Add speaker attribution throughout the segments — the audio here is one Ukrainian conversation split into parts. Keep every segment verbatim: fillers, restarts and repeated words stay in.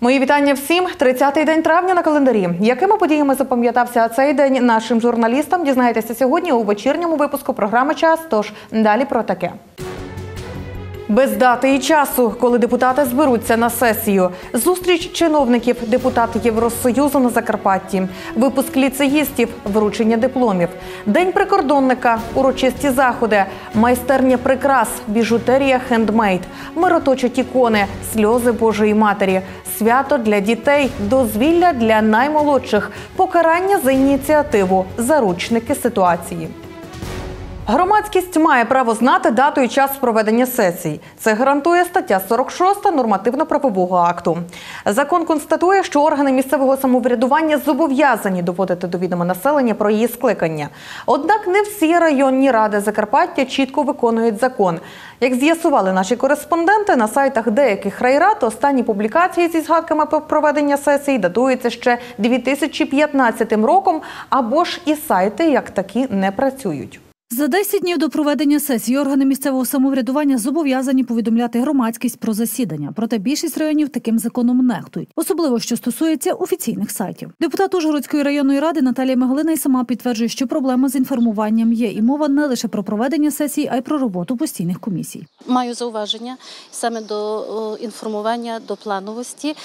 Speaker 1: Мої вітання всім. тридцятий день травня на календарі. Якими подіями запам'ятався цей день нашим журналістам, дізнаєтеся сьогодні у вечірньому випуску програми «Час». Тож далі про таке. Без дати і часу, коли депутати зберуться на сесію. Зустріч чиновників, депутатів Євросоюзу на Закарпатті. Випуск ліцеїстів, вручення дипломів. День прикордонника, урочисті заходи. Майстерня прикрас, біжутерія хендмейд. Мироточать ікони, сльози Божої Матері. Свято для дітей, дозвілля для наймолодших. Покарання за ініціативу, заручники ситуації. Громадськість має право знати дату і час проведення сесій. Це гарантує стаття сорок шість нормативно-правового акту. Закон констатує, що органи місцевого самоврядування зобов'язані доводити до відома населення про її скликання. Однак не всі районні ради Закарпаття чітко виконують закон. Як з'ясували наші кореспонденти, на сайтах деяких райрад останні публікації зі згадками про проведення сесій датуються ще дві тисячі п'ятнадцятим роком, або ж і сайти як такі не працюють.
Speaker 2: За десять днів до проведення сесії органи місцевого самоврядування зобов'язані повідомляти громадськість про засідання. Проте більшість районів таким законом нехтують. Особливо, що стосується офіційних сайтів. Депутат Ужгородської районної ради Наталія Мегалина й сама підтверджує, що проблема з інформуванням є. І мова не лише про проведення сесій, а й про роботу постійних комісій.
Speaker 3: Маю зауваження саме до інформування, до плановості.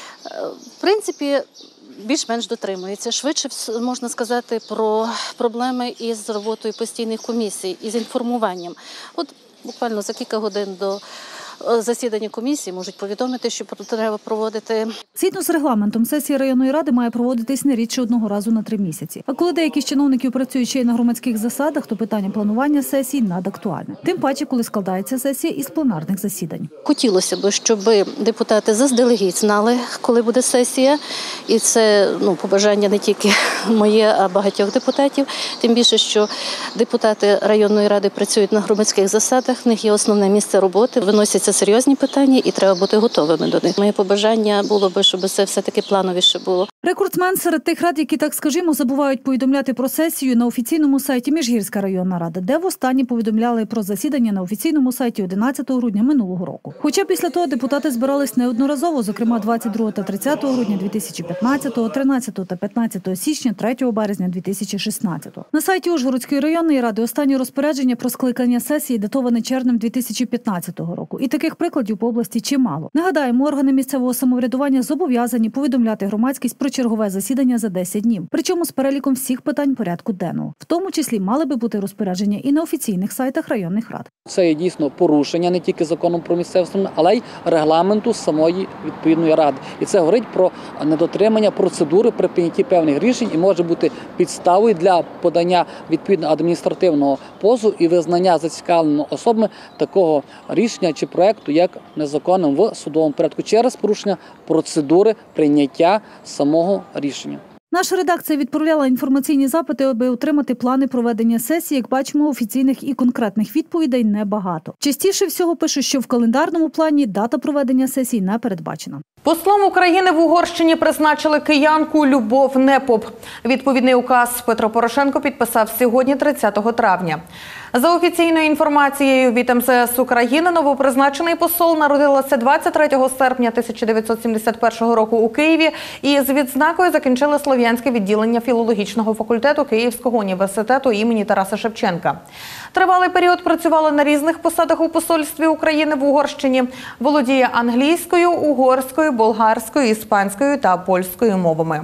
Speaker 3: В принципі, більш-менш дотримується. Швидше можна сказати про проблеми із роботою постійних комісій, із інформуванням. От буквально за кілька годин до засідання комісії можуть повідомити, що треба проводити.
Speaker 2: Згідно з регламентом, сесія районної ради має проводитись не рідше одного разу на три місяці. А коли деякі з чиновників працюють ще й на громадських засадах, то питання планування сесій надактуальне. Тим паче, коли складається сесія із пленарних засідань.
Speaker 3: Хотілося б, щоб депутати заздалегідь знали, коли буде сесія. І це ну, побажання не тільки моє, а багатьох депутатів. Тим більше, що депутати районної ради працюють на громадських засадах, в них є основне місце роботи, виносяться Це серйозні питання і треба бути готовими до них. Моє побажання було би, щоб це все-таки плановіше було.
Speaker 2: Рекордсмен серед тих рад, які, так скажімо, забувають повідомляти про сесію на офіційному сайті Міжгірська районна рада, де востаннє повідомляли про засідання на офіційному сайті одинадцятого грудня минулого року. Хоча після того депутати збирались неодноразово, зокрема двадцять другого та тридцятого грудня дві тисячі п'ятнадцятого, тринадцятого та п'ятнадцятого січня, третього березня дві тисячі шістнадцятого. На сайті Ужгородської районної ради останнє розпорядження про скликання сесії датоване червнем дві тисячі п'ятнадцятого року. І таких прикладів по області чимало. Нагадаємо, органи місцевого самоврядування зобов'язані повідомляти громадськість про чергове засідання за десять днів. Причому з переліком всіх питань порядку денного. В тому числі мали би бути розпорядження і на офіційних сайтах районних рад.
Speaker 4: Це є дійсно порушення не тільки законом про місцеве самоврядування, але й регламенту самої відповідної ради. І це говорить про недотримання процедури при прийнятті певних рішень і може бути підставою для подання відповідного адміністративного позову і визнання зацікавленими особами такого рішення чи проекту як незаконним в судовому порядку через порушення процедури прийняття самого рішення.
Speaker 2: Наша редакція відправляла інформаційні запити, аби отримати плани проведення сесії. Як бачимо, офіційних і конкретних відповідей небагато. Частіше всього пишуть, що в календарному плані дата проведення сесій не передбачена.
Speaker 1: Послом України в Угорщині призначили киянку Любов Непоп. Відповідний указ Петро Порошенко підписав сьогодні, тридцятого травня. За офіційною інформацією від ем зе ес України, новопризначений посол народилася двадцять третього серпня тисяча дев'ятсот сімдесят першого року у Києві і з відзнакою закінчили Слов'янське відділення філологічного факультету Київського університету імені Тараса Шевченка. Тривалий період працювала на різних посадах у посольстві України в Угорщині. Володіє англійською, угорською, болгарською, іспанською та польською мовами.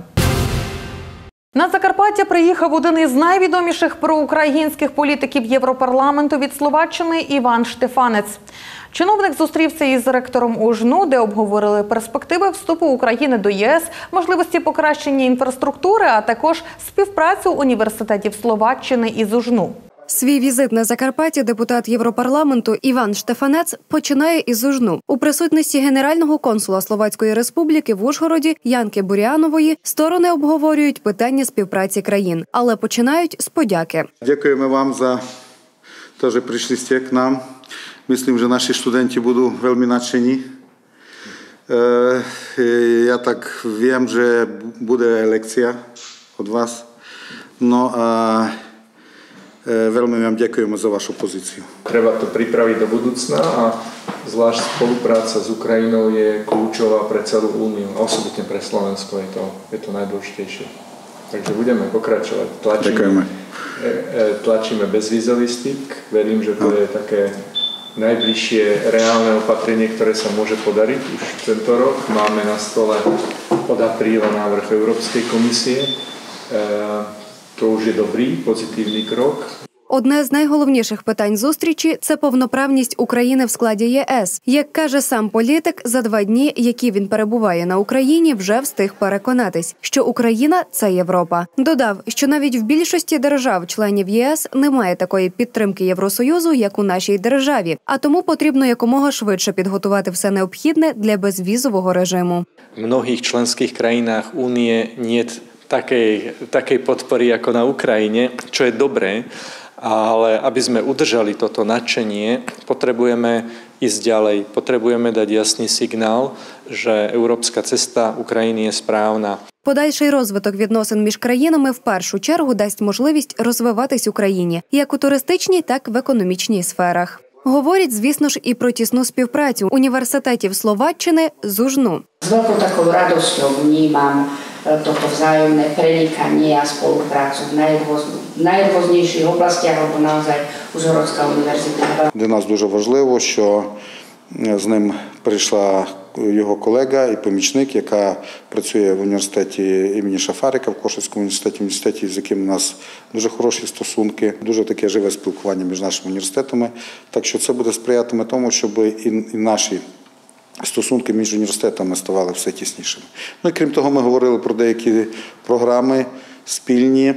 Speaker 1: На Закарпаття приїхав один із найвідоміших проукраїнських політиків Європарламенту від Словаччини Іван Штефанець. Чиновник зустрівся із ректором УЖНУ, де обговорили перспективи вступу України до є ес, можливості покращення інфраструктури, а також співпрацю університетів Словаччини із УЖНУ.
Speaker 5: Свій візит на Закарпаття депутат Європарламенту Іван Штефанець починає із УЖНУ. У присутності генерального консула Словацької Республіки в Ужгороді Янки Бурянової сторони обговорюють питання співпраці країн, але починають з подяки.
Speaker 6: Дякуємо вам за те, що прийшли к нам. Myslím, že naši študenti budú veľmi nadšení. Ja tak viem, že bude aj lekcia od vás. No a veľmi vám ďakujeme za vašu pozíciu.
Speaker 7: Treba to pripraviť do budúcna a zvlášť spolupráca s Ukrajinou je kľúčová pre celú Úniu, a osobitne pre Slovensko je to, je to najdôležitejšie. Takže budeme pokračovať. Tlačíme, tlačíme bezvízový styk. Verím, že to je také najbližšie reálne opatrenie, ktoré sa môže podariť už tento rok. Máme na stole od apríla návrh Európskej komisie. To už je dobrý, позитивний крок.
Speaker 5: Одне з найголовніших питань зустрічі – це повноправність України в складі ЄС. Як каже сам політик, за два дні, які він перебуває на Україні, вже встиг переконатись, що Україна – це Європа. Додав, що навіть в більшості держав-членів ЄС немає такої підтримки Євросоюзу, як у нашій державі, а тому потрібно якомога швидше підготувати все необхідне для безвізового режиму.
Speaker 8: В многих членських країнах Унії немає такої, такої підтримки, як на Україні, що є добре. Ale aby sme udržali toto nadšenie, potrebujeme ísť ďalej. Potrebujeme dať jasný signál, že európska cesta Ukrajiny je správna.
Speaker 5: Подальший розвиток відносин між країнами в першу чергу дасть можливість розвиватись Україні як у туристичній, так і в економічній сферах. Говорять, звісно ж, і про тісну співпрацю університетів Словаччини з УЖНу.
Speaker 9: З veľkou takou radosťou vnímam toto vzájomné prenikanie a spoluprácu v najrôznejších oblastiach, alebo naozaj Užhorodská univerzita.
Speaker 6: Для нас дуже важливо, що з ним прийшла його колега і помічник, яка працює в університеті імені Шафарика, в Кошицькому університеті, університеті, з яким у нас дуже хороші стосунки, дуже таке живе спілкування між нашими університетами. Так що це буде сприятиме тому, щоб і, і наші стосунки між університетами ставали все тіснішими. Ну і крім того, ми говорили про деякі програми спільні,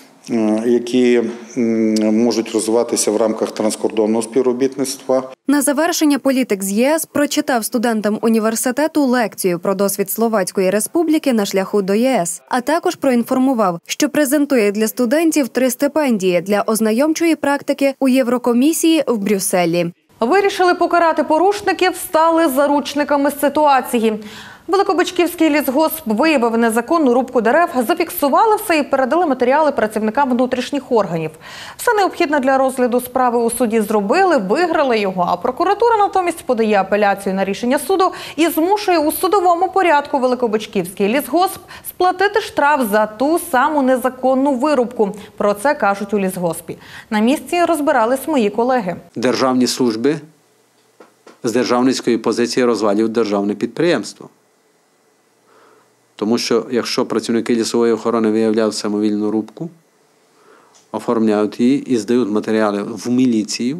Speaker 6: які можуть розвиватися в рамках транскордонного співробітництва.
Speaker 5: На завершення політик з ЄС прочитав студентам університету лекцію про досвід Словацької Республіки на шляху до ЄС, а також проінформував, що презентує для студентів три стипендії для ознайомчої практики у Єврокомісії в Брюсселі.
Speaker 1: Вирішили покарати порушників, стали заручниками ситуації. Великобичківський лісгосп виявив незаконну рубку дерев, зафіксували все і передали матеріали працівникам внутрішніх органів. Все необхідне для розгляду справи у суді зробили, виграли його, а прокуратура натомість подає апеляцію на рішення суду і змушує у судовому порядку Великобичківський лісгосп сплатити штраф за ту саму незаконну вирубку. Про це кажуть у лісгоспі. На місці розбирались мої колеги.
Speaker 10: Державні служби з державницької позиції розвалюють державне підприємство. Тому що, якщо працівники лісової охорони виявляють самовільну рубку, оформляють її і здають матеріали в міліцію,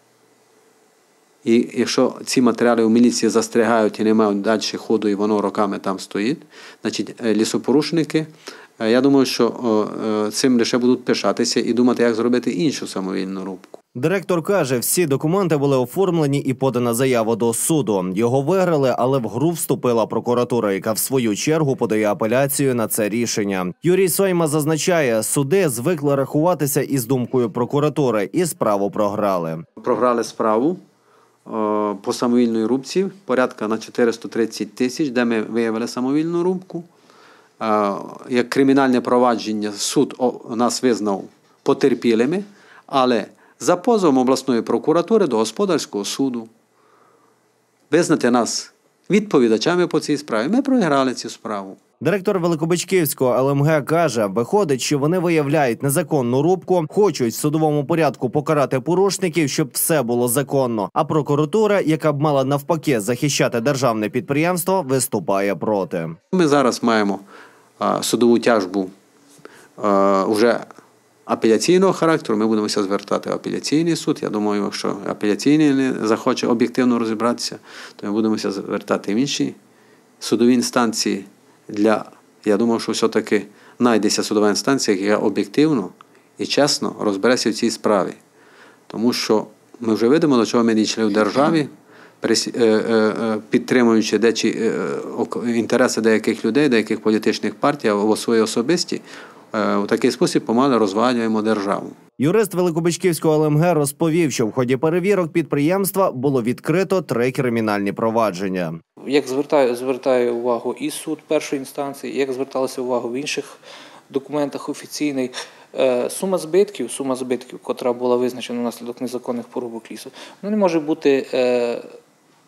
Speaker 10: і якщо ці матеріали в міліції застрягають і не мають далі ходу, і воно роками там стоїть, значить лісопорушники, я думаю, що цим лише будуть пишатися і думати, як зробити іншу самовільну рубку.
Speaker 11: Директор каже, всі документи були оформлені і подана заява до суду. Його виграли, але в гру вступила прокуратура, яка в свою чергу подає апеляцію на це рішення. Юрій Сойма зазначає, суди звикли рахуватися із думкою прокуратури і справу програли.
Speaker 10: Програли справу о, по самовільної рубці, порядка на чотириста тридцять тисяч, де ми виявили самовільну рубку. О, як кримінальне провадження суд о, нас визнав потерпілими, але за позовом обласної прокуратури до господарського суду визнати нас відповідачами по цій справі. Ми програли цю справу.
Speaker 11: Директор Великобичківського ел ем ге каже, виходить, що вони виявляють незаконну рубку, хочуть в судовому порядку покарати порушників, щоб все було законно. А прокуратура, яка б мала навпаки захищати державне підприємство, виступає проти.
Speaker 10: Ми зараз маємо а, судову тяжбу а, уже апеляційного характеру, ми будемо звертати в апеляційний суд. Я думаю, якщо апеляційний не захоче об'єктивно розібратися, то ми будемо звертати в інші судові інстанції. Для, я думаю, що все-таки знайдеться судова інстанція, яка об'єктивно і чесно розбереться в цій справі. Тому що ми вже видимо, до чого ми дійшли в державі, підтримуючи дечі інтереси деяких людей, деяких політичних партій або свої особисті, у такий спосіб помалу розвалюємо державу.
Speaker 11: Юрист Великобичківського ел ем ге розповів, що в ході перевірок підприємства було відкрито три кримінальні провадження.
Speaker 12: Як звертає, звертає увагу і суд першої інстанції, як зверталося увагу в інших документах офіційних, сума збитків, сума збитків, котра була визначена внаслідок незаконних порубок лісу, вона не може бути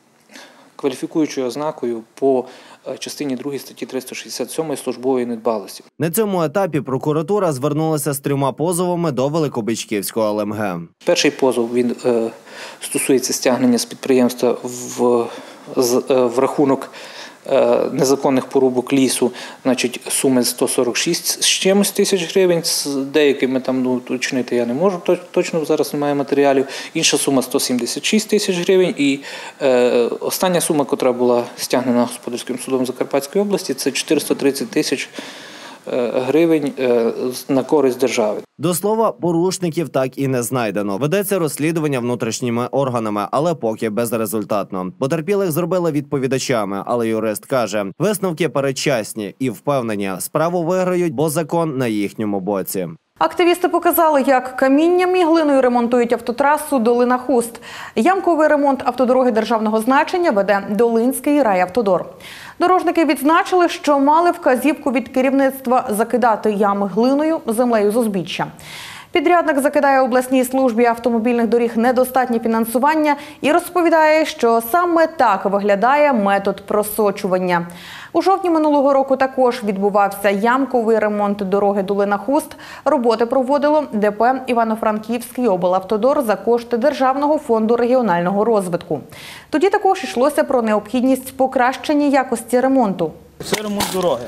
Speaker 12: кваліфікуючою ознакою по частині другій статті триста шістдесят сьомої службової недбалості.
Speaker 11: На цьому етапі прокуратура звернулася з трьома позовами до Великобичківського Л М Г.
Speaker 12: Перший позов він е, стосується стягнення з підприємства в, з, е, в рахунок е, незаконних порубок лісу, значить, суми сто сорок шість з чимось тисяч гривень, з деякими там, ну, уточнити я не можу, точно зараз немає матеріалів. Інша сума сто сімдесят шість тисяч гривень і е, остання сума, яка була стягнена Господарським судом Закарпатської області, це чотириста тридцять тисяч гривень на користь держави.
Speaker 11: До слова, порушників так і не знайдено. Ведеться розслідування внутрішніми органами, але поки безрезультатно. Потерпілих зробили відповідачами, але юрист каже, висновки передчасні і впевнені, справу виграють, бо закон на їхньому боці.
Speaker 1: Активісти показали, як камінням і глиною ремонтують автотрасу Долина-Хуст. Ямковий ремонт автодороги державного значення веде Долинський райавтодор. Дорожники відзначили, що мали вказівку від керівництва закидати ями глиною, землею з узбіччя. Підрядник закидає обласній службі автомобільних доріг недостатнє фінансування і розповідає, що саме так виглядає метод просочування. У жовтні минулого року також відбувався ямковий ремонт дороги Долина-Хуст. Роботи проводило Д П «Івано-Франківський облавтодор» за кошти Державного фонду регіонального розвитку. Тоді також йшлося про необхідність покращення якості ремонту.
Speaker 13: Це ремонт дороги.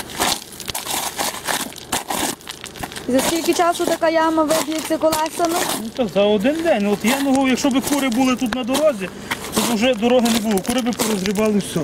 Speaker 14: За скільки часу така яма виб'ється колесами?
Speaker 13: Ну, так, за один день. От я могу, якщо б кури були тут на дорозі, то вже дороги не було. Кури б порозрібали все.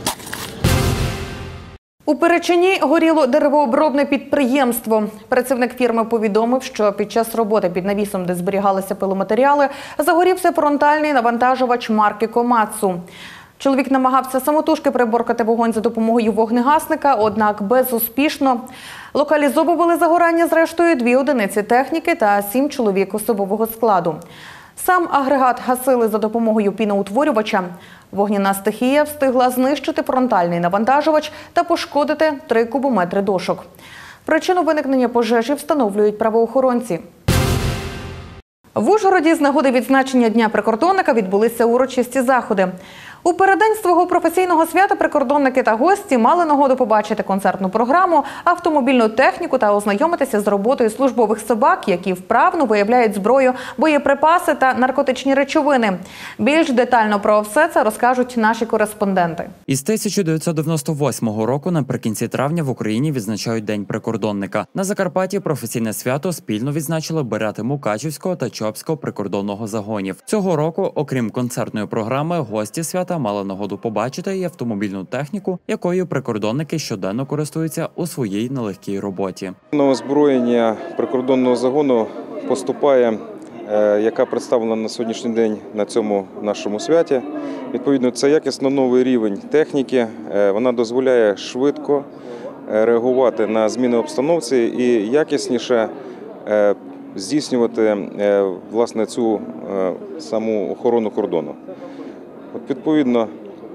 Speaker 1: У Перечині горіло деревообробне підприємство. Працівник фірми повідомив, що під час роботи під навісом, де зберігалися пиломатеріали, загорівся фронтальний навантажувач марки «Комацу». Чоловік намагався самотужки приборкати вогонь за допомогою вогнегасника, однак безуспішно. Локалізовували загорання зрештою дві одиниці техніки та сім чоловік особового складу. Сам агрегат гасили за допомогою піноутворювача. Вогняна стихія встигла знищити фронтальний навантажувач та пошкодити три кубометри дошок. Причину виникнення пожежі встановлюють правоохоронці. В Ужгороді з нагоди відзначення Дня прикордонника відбулися урочисті заходи. У переддень свого професійного свята прикордонники та гості мали нагоду побачити концертну програму, автомобільну техніку та ознайомитися з роботою службових собак, які вправно виявляють зброю, боєприпаси та наркотичні речовини. Більш детально про все це розкажуть наші кореспонденти.
Speaker 15: Із тисяча дев'ятсот дев'яносто восьмого року наприкінці травня в Україні відзначають День прикордонника. На Закарпатті професійне свято спільно відзначили баряти Мукачівського та Чопського прикордонного загонів. Цього року, окрім концертної програми, гості свята мали нагоду побачити і автомобільну техніку, якою прикордонники щоденно користуються у своїй нелегкій роботі.
Speaker 16: На озброєння прикордонного загону поступає, яка представлена на сьогоднішній день на цьому нашому святі. Відповідно, це якісно новий рівень техніки. Вона дозволяє швидко реагувати на зміни обстановці і якісніше здійснювати власне цю саму охорону кордону. От, відповідно,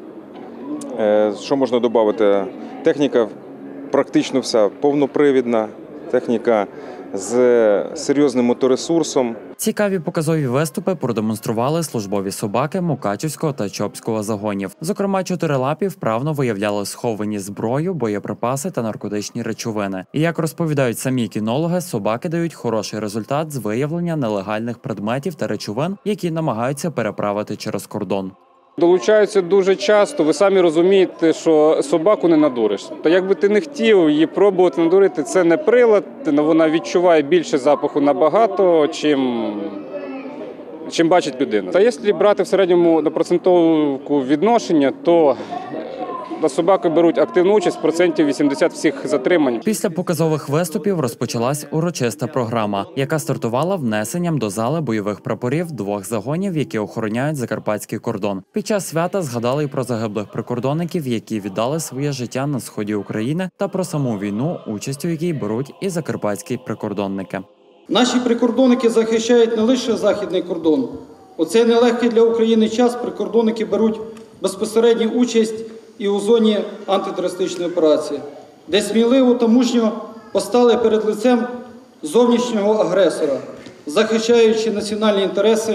Speaker 16: що можна додати? Техніка практично вся повнопривідна, техніка з серйозним моторесурсом.
Speaker 15: Цікаві показові виступи продемонстрували службові собаки Мукачівського та Чопського загонів. Зокрема, чотирилапі вправно виявляли сховані зброю, боєприпаси та наркотичні речовини. І, як розповідають самі кінологи, собаки дають хороший результат з виявлення нелегальних предметів та речовин, які намагаються переправити через кордон.
Speaker 17: Долучаються дуже часто, ви самі розумієте, що собаку не надуриш. Та якби ти не хотів її пробувати надурити, це не прилад, вона відчуває більше запаху набагато, чим, чим бачить людина. Та якщо брати в середньому на процентовку відношення, то на собаки беруть активну участь процентів вісімдесят всіх затримань.
Speaker 15: Після показових виступів розпочалась урочиста програма, яка стартувала внесенням до зали бойових прапорів двох загонів, які охороняють закарпатський кордон. Під час свята згадали й про загиблих прикордонників, які віддали своє життя на сході України, та про саму війну, участь у якій беруть і закарпатські прикордонники.
Speaker 18: Наші прикордонники захищають не лише західний кордон. У цей нелегкий для України час прикордонники беруть безпосередню участь і у зоні антитерористичної операції, де сміливо та мужньо постали перед лицем зовнішнього агресора, захищаючи національні інтереси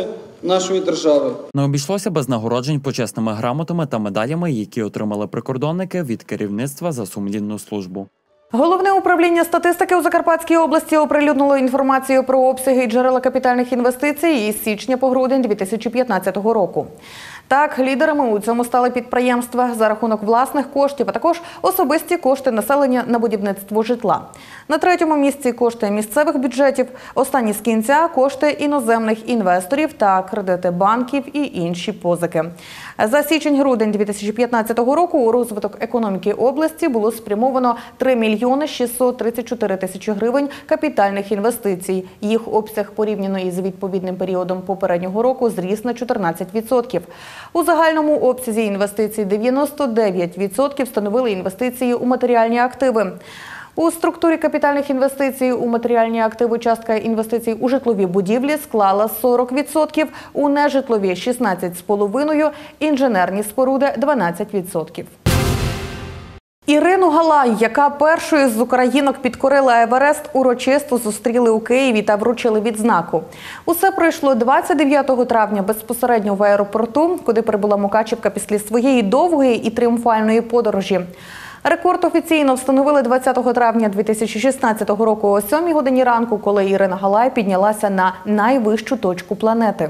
Speaker 18: нашої держави.
Speaker 15: Не обійшлося без нагороджень почесними грамотами та медалями, які отримали прикордонники від керівництва за сумлінну службу.
Speaker 1: Головне управління статистики у Закарпатській області оприлюднило інформацію про обсяги і джерела капітальних інвестицій із січня по грудень дві тисячі п'ятнадцятого року. Так, лідерами у цьому стали підприємства за рахунок власних коштів, а також особисті кошти населення на будівництво житла. На третьому місці кошти місцевих бюджетів, останні з кінця кошти іноземних інвесторів та кредити банків і інші позики. За січень-грудень дві тисячі п'ятнадцятого року у розвиток економіки області було спрямовано три мільйони шістсот тридцять чотири тисячі гривень капітальних інвестицій. Їх обсяг порівняно із відповідним періодом попереднього року зріс на чотирнадцять відсотків. У загальному обсязі інвестицій дев'яносто дев'ять відсотків становили інвестиції у матеріальні активи. У структурі капітальних інвестицій у матеріальні активи частка інвестицій у житлові будівлі склала сорок відсотків, у нежитлові – шістнадцять цілих п'ять десятих відсотка, інженерні споруди – дванадцять відсотків. Ірину Галай, яка першою з українок підкорила Еверест, урочисто зустріли у Києві та вручили відзнаку. Усе пройшло двадцять дев'ятого травня безпосередньо в аеропорту, куди прибула Мукачівка після своєї довгої і тріумфальної подорожі. Рекорд офіційно встановили двадцятого травня дві тисячі шістнадцятого року о сьомій годині ранку, коли Ірина Галай піднялася на найвищу точку планети.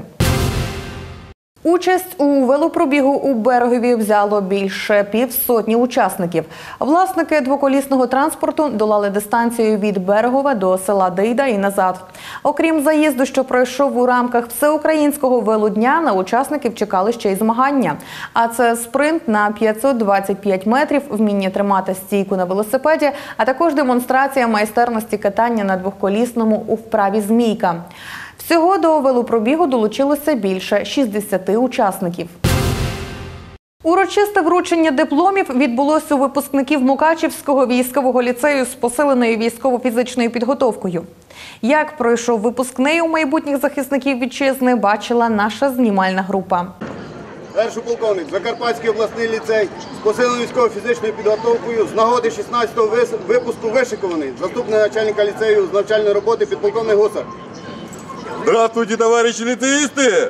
Speaker 1: Участь у велопробігу у Берегові взяло більше півсотні учасників. Власники двоколісного транспорту долали дистанцію від Берегова до села Дейда і назад. Окрім заїзду, що пройшов у рамках всеукраїнського велодня, на учасників чекали ще й змагання. А це спринт на п'ятсот двадцять п'ять метрів, вміння тримати стійку на велосипеді, а також демонстрація майстерності катання на двоколісному у вправі «Змійка». Всього до велопробігу долучилося більше шістдесяти учасників. Урочисте вручення дипломів відбулося у випускників Мукачівського військового ліцею з посиленою військово-фізичною підготовкою. Як пройшов випускний у майбутніх захисників вітчизни, бачила наша знімальна група.
Speaker 19: Перший полковник, Закарпатський обласний ліцей з посиленою військово-фізичною підготовкою з нагоди шістнадцятого випуску вишикуваний заступник начальника ліцею з навчальної роботи підполковник Гусар.
Speaker 20: Здравствуйте, товариші ліцеїсти!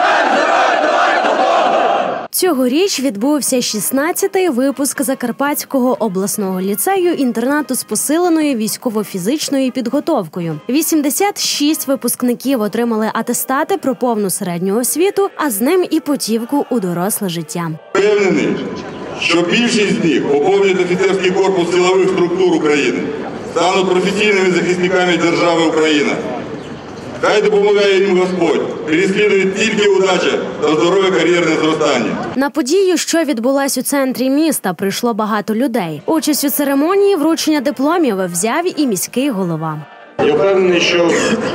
Speaker 21: Цьогоріч відбувся шістнадцятий випуск Закарпатського обласного ліцею-інтернату з посиленою військово-фізичною підготовкою. вісімдесят шість випускників отримали атестати про повну середню освіту, а з ним і путівку у доросле життя.
Speaker 20: Впевнений, що більшість з них поповнять офіцерський корпус силових структур України, стануть професійними захисниками держави Україна. Хай допомагає їм Господь, переслідує тільки удача та здорове кар'єрне зростання.
Speaker 21: На подію, що відбулась у центрі міста, прийшло багато людей. Участь у церемонії вручення дипломів взяв і міський голова.
Speaker 22: Я впевнений, що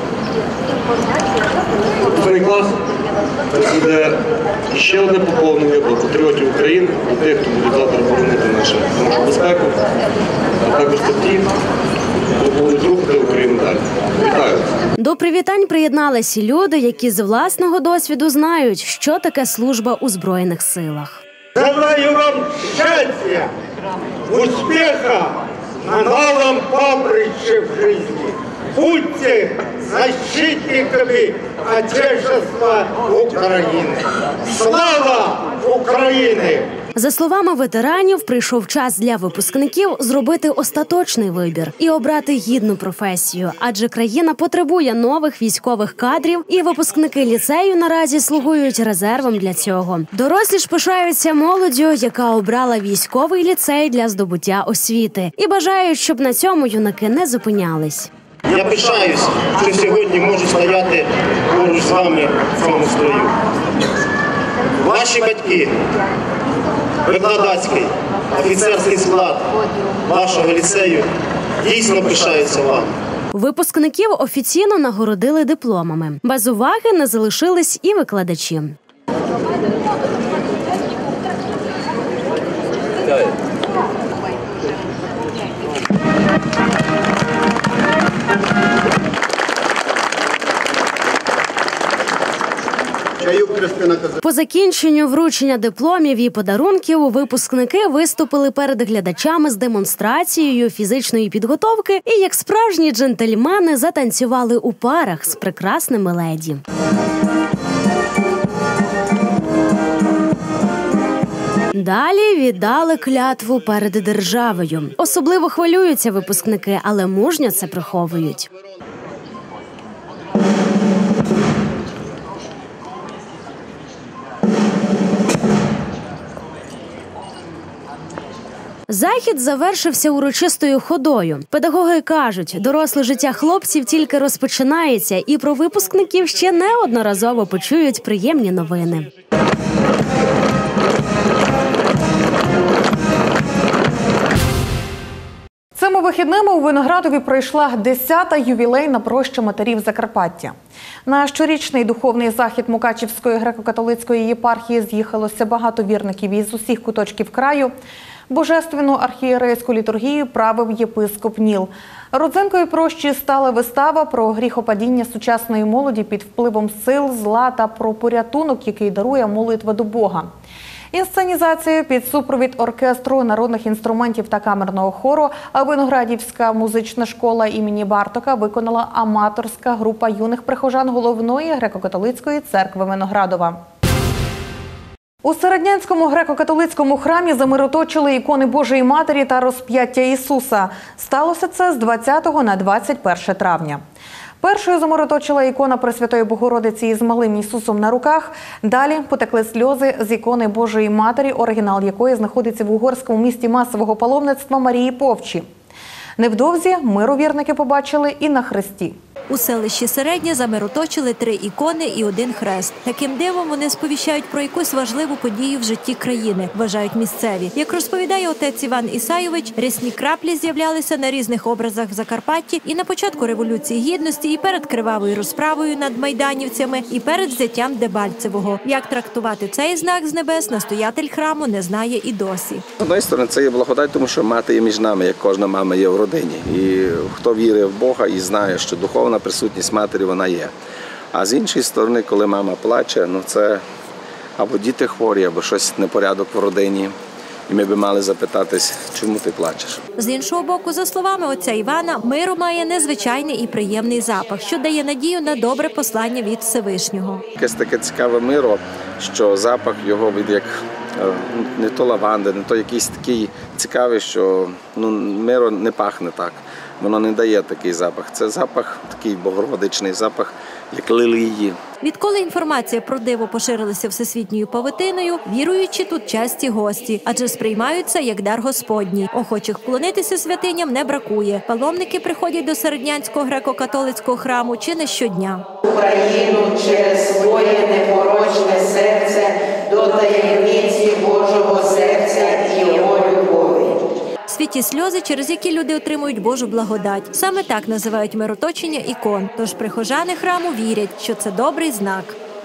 Speaker 22: цей клас буде ще одне поповнення до патріотів України, до тих, хто буде завтра боронити нашу безпеку, а також ті, хто будуть рухати Україну далі. Вітаю!
Speaker 21: До привітань приєдналися люди, які з власного досвіду знають, що таке служба у Збройних силах.
Speaker 23: Желаю вам щастя, успіха на новому поприщі в житті. Будьте защитниками Отечества України. Слава Україні!
Speaker 21: За словами ветеранів, прийшов час для випускників зробити остаточний вибір і обрати гідну професію, адже країна потребує нових військових кадрів, і випускники ліцею наразі слугують резервом для цього. Дорослі ж пишаються молоддю, яка обрала військовий ліцей для здобуття освіти, і бажають, щоб на цьому юнаки не зупинялись.
Speaker 23: Я пишаюсь, що сьогодні можу стояти поруч з вами в цьому строю. Ваші батьки, викладацький, офіцерський склад вашого ліцею дійсно пишаються вами.
Speaker 21: Випускників офіційно нагородили дипломами. Без уваги не залишились і викладачі. По закінченню вручення дипломів і подарунків випускники виступили перед глядачами з демонстрацією фізичної підготовки і, як справжні джентльмени, затанцювали у парах з прекрасними леді. Далі віддали клятву перед державою. Особливо хвилюються випускники, але мужньо це приховують. Захід завершився урочистою ходою. Педагоги кажуть, доросле життя хлопців тільки розпочинається, і про випускників ще неодноразово почують приємні новини.
Speaker 1: Цими вихідними у Виноградові пройшла десята ювілейна проща матерів Закарпаття. На щорічний духовний захід Мукачівської греко-католицької єпархії з'їхалося багато вірників із усіх куточків краю. Божественну архієрейську літургію правив єпископ Ніл. Родзинкою прощі стала вистава про гріхопадіння сучасної молоді під впливом сил, зла та про порятунок, який дарує молитва до Бога. Інсценізацію під супровід оркестру, народних інструментів та камерного хору Виноградівська музична школа імені Бартока виконала аматорська група юних прихожан головної греко-католицької церкви Виноградова. У Середнянському греко-католицькому храмі замироточили ікони Божої Матері та розп'яття Ісуса. Сталося це з двадцятого на двадцять перше травня. Першою замироточила ікона Пресвятої Богородиці із малим Ісусом на руках. Далі потекли сльози з ікони Божої Матері, оригінал якої знаходиться в угорському місті масового паломництва Марії Повчі. Невдовзі миру вірники побачили і на хресті.
Speaker 2: У селищі Середня замироточили три ікони і один хрест. Таким дивом вони сповіщають про якусь важливу подію в житті країни, вважають місцеві. Як розповідає отець Іван Ісайович, рясні краплі з'являлися на різних образах в Закарпатті і на початку Революції Гідності, і перед кривавою розправою над майданівцями, і перед взяттям Дебальцевого. Як трактувати цей знак з небес, настоятель храму не знає і досі.
Speaker 3: З однієї сторони, це є благодать, тому що мати є між нами, як кожна мама є в родині. І хто вірить в Бога і знає, що духовна присутність матері вона є. А з іншої сторони, коли мама плаче, ну це або діти хворі, або щось непорядок в родині. І ми би мали запитатись, чому ти плачеш.
Speaker 2: З іншого боку, за словами отця Івана, миру має незвичайний і приємний запах, що дає надію на добре послання від Всевишнього.
Speaker 3: Якесь таке цікаве миро, що запах його від як не то лаванди, не то якийсь такий цікавий, що ну, миро не пахне так. Воно не дає такий запах. Це запах, такий богородичний запах, як лилії.
Speaker 2: Відколи інформація про диво поширилася всесвітньою павутиною, віруючі тут часті гості, адже сприймаються як дар Господній. Охочих вклонитися святиням не бракує. Паломники приходять до Середнянського греко-католицького храму чи не щодня.
Speaker 4: Україну через своє непорочне серце до таємниці Божого серця і його любові.
Speaker 2: Святі сльози, через які люди отримують Божу благодать. Саме так називають мироточення ікон. Тож прихожани храму вірять, що це добрий знак.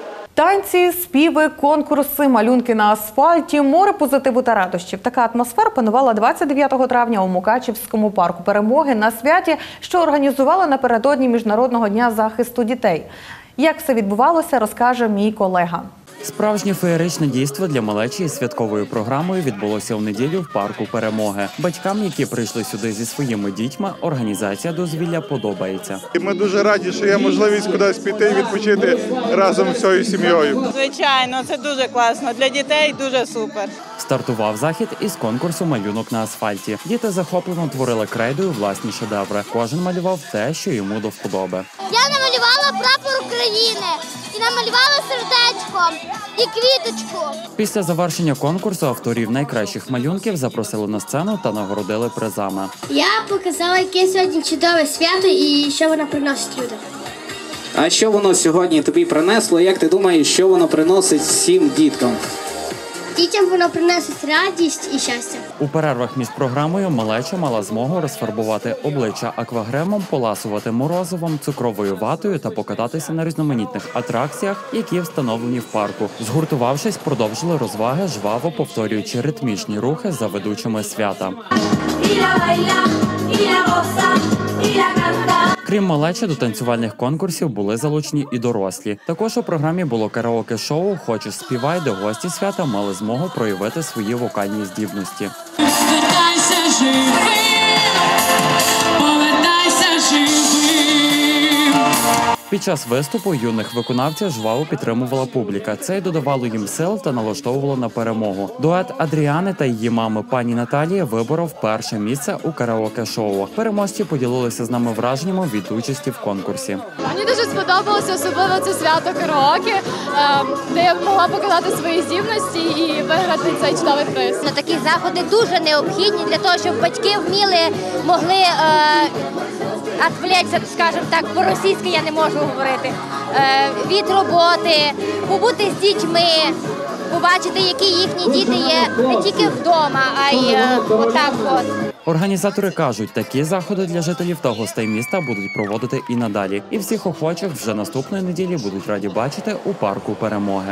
Speaker 1: Танці, співи, конкурси, малюнки на асфальті, море позитиву та радощів. Така атмосфера панувала двадцять дев'ятого травня у Мукачівському парку Перемоги на святі, що організували напередодні Міжнародного дня захисту дітей. Як все відбувалося, розкаже мій колега.
Speaker 15: Справжнє феєричне дійство для малечі із святковою програмою відбулося у неділю в парку Перемоги. Батькам, які прийшли сюди зі своїми дітьми, організація дозвілля подобається.
Speaker 24: Ми дуже раді, що є можливість кудись піти і відпочити разом з всією сім'єю.
Speaker 25: Звичайно, це дуже класно. Для дітей дуже супер.
Speaker 15: Стартував захід із конкурсу «Малюнок на асфальті». Діти захоплено творили крейдою власні шедеври. Кожен малював те, що йому до вподоби.
Speaker 26: Я намалювала прапор України і намалювала сердечко і квіточку.
Speaker 15: Після завершення конкурсу авторів найкращих малюнків запросили на сцену та нагородили призами.
Speaker 26: Я показала, яке сьогодні чудове свято і що воно приносить людям.
Speaker 27: А що воно сьогодні тобі принесло? Як ти думаєш, що воно приносить всім діткам?
Speaker 26: Дітям воно приносить радість і щастя.
Speaker 15: У перервах між програмою малеча мала змогу розфарбувати обличчя аквагремом, поласувати морозивом, цукровою ватою та покататися на різноманітних атракціях, які встановлені в парку. Згуртувавшись, продовжили розваги, жваво повторюючи ритмічні рухи за ведучими свята. Крім малечі, до танцювальних конкурсів були залучені і дорослі. Також у програмі було караоке-шоу «Хочеш співай», де гості свята мали змогу проявити свої вокальні здібності.
Speaker 28: Повертайся живим, повертайся живим.
Speaker 15: Під час виступу юних виконавців жваво підтримувала публіка. Це й додавало їм сил та налаштовувало на перемогу. Дует Адріани та її мами пані Наталії виборов перше місце у караоке-шоу. Переможці поділилися з нами враженнями від участі в конкурсі.
Speaker 5: Мені дуже сподобалося, особливо це свято караоке, де я могла показати свої здібності і виграти цей чудовий приз.
Speaker 26: Такі заходи дуже необхідні для того, щоб батьки вміли, могли е, відвлечься, скажімо так, по-російськи я не можу говорити, е, від роботи, побути з дітьми, побачити, які їхні діти є не тільки вдома, а й е, отак от.
Speaker 15: Організатори кажуть, такі заходи для жителів та гостей міста будуть проводити і надалі. І всіх охочих вже наступної неділі будуть раді бачити у парку Перемоги.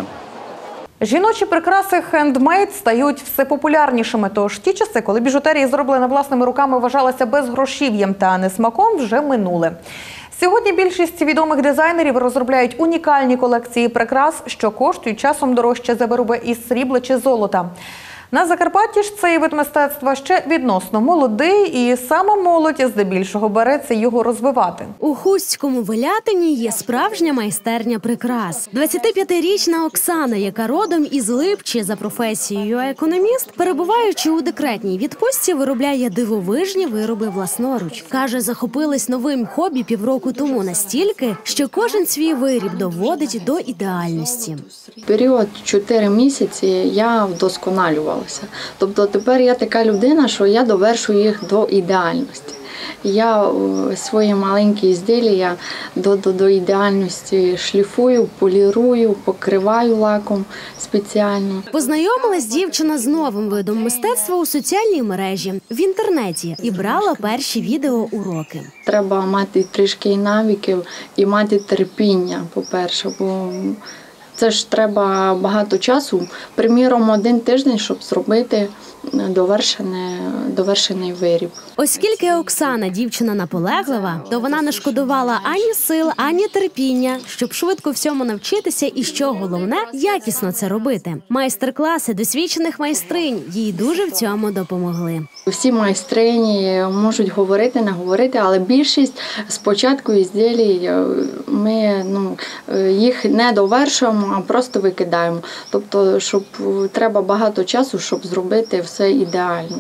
Speaker 1: Жіночі прикраси хендмейд стають все популярнішими, тож ті часи, коли біжутерія, зроблена власними руками, вважалася безгрошів'ям та несмаком, вже минули. Сьогодні більшість відомих дизайнерів розробляють унікальні колекції прикрас, що коштують часом дорожче за вироби із срібла чи золота. На Закарпатті ж цей вид мистецтва ще відносно молодий, і саме молодь здебільшого береться його розвивати.
Speaker 21: У Хустському Велятині є справжня майстерня прикрас. двадцятип'ятирічна Оксана, яка родом із Липчі за професією економіст, перебуваючи у декретній відпустці, виробляє дивовижні вироби власноруч. Каже, захопилась новим хобі півроку тому настільки, що кожен свій виріб доводить до ідеальності.
Speaker 6: Період чотири місяці я вдосконалювала. Тобто тепер я така людина, що я довершую їх до ідеальності. Я свої маленькі ізділля до, до, до ідеальності шліфую, полірую, покриваю лаком спеціально.
Speaker 21: Познайомилась дівчина з новим видом мистецтва у соціальній мережі, в інтернеті, і брала перші відеоуроки.
Speaker 6: Треба мати трішки навиків і мати терпіння, по-перше, бо це ж треба багато часу, приміром один тиждень, щоб зробити довершений, довершений виріб.
Speaker 21: Оскільки Оксана дівчина наполеглива, то вона не шкодувала ані сил, ані терпіння, щоб швидко всьому навчитися і, що головне, якісно це робити. Майстер-класи досвідчених майстринь їй дуже в цьому допомогли.
Speaker 6: Всі майстрині можуть говорити, не говорити, але більшість спочатку ізділій ми ну, їх не довершуємо, а просто викидаємо. Тобто, щоб треба багато часу, щоб зробити все ідеально,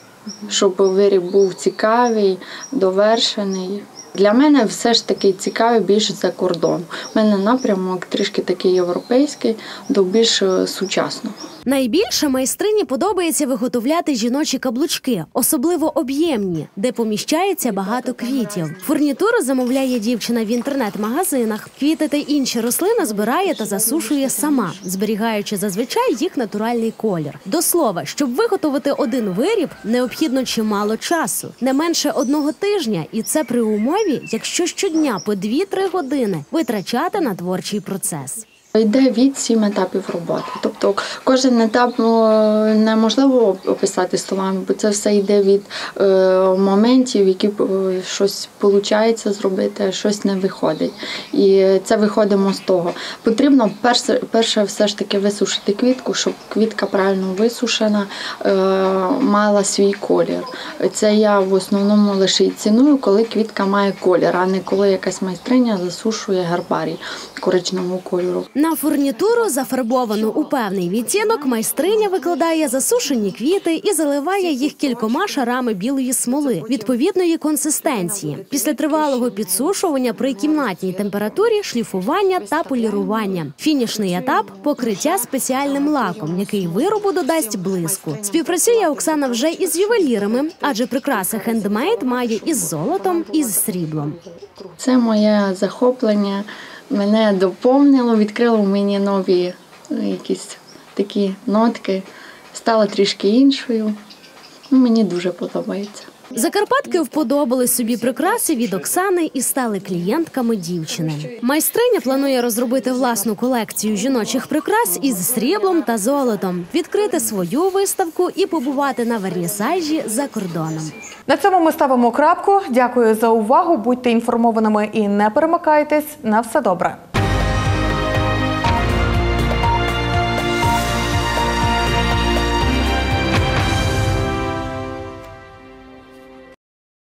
Speaker 6: щоб виріб був цікавий, довершений. Для мене все ж таки цікавий більше за кордон. У мене напрямок трішки такий європейський, до більш сучасного.
Speaker 21: Найбільше майстрині подобається виготовляти жіночі каблучки, особливо об'ємні, де поміщається багато квітів. Фурнітуру замовляє дівчина в інтернет-магазинах. Квіти та інші рослини збирає та засушує сама, зберігаючи зазвичай їх натуральний колір. До слова, щоб виготовити один виріб, необхідно чимало часу, не менше одного тижня, і це при умові, якщо щодня по дві-три години витрачати на творчий процес.
Speaker 6: Йде від сім етапів роботи. Тобто кожен етап ну, неможливо описати словами, бо це все йде від е, моментів, які е, щось виходить зробити, а щось не виходить. І це виходимо з того. Потрібно перше, перше все ж таки висушити квітку, щоб квітка правильно висушена, е, мала свій колір. Це я в основному лише і ціную, коли квітка має колір, а не коли якась майстриня засушує гербарій коричневого кольору.
Speaker 21: На фурнітуру, зафарбовану у певний відтінок, майстриня викладає засушені квіти і заливає їх кількома шарами білої смоли відповідної консистенції. Після тривалого підсушування при кімнатній температурі шліфування та полірування. Фінішний етап – покриття спеціальним лаком, який виробу додасть блиску. Співпрацює Оксана вже із ювелірами, адже прикраси хендмейд має із золотом і з сріблом.
Speaker 6: Це моє захоплення. Мене доповнило, відкрило в мені нові якісь такі нотки, стала трішки іншою. Мені дуже подобається.
Speaker 21: Закарпатки вподобали собі прикраси від Оксани і стали клієнтками дівчини. Майстриня планує розробити власну колекцію жіночих прикрас із сріблом та золотом, відкрити свою виставку і побувати на вернісажі за кордоном.
Speaker 1: На цьому ми ставимо крапку. Дякую за увагу, будьте інформованими і не перемикайтесь. На все добре.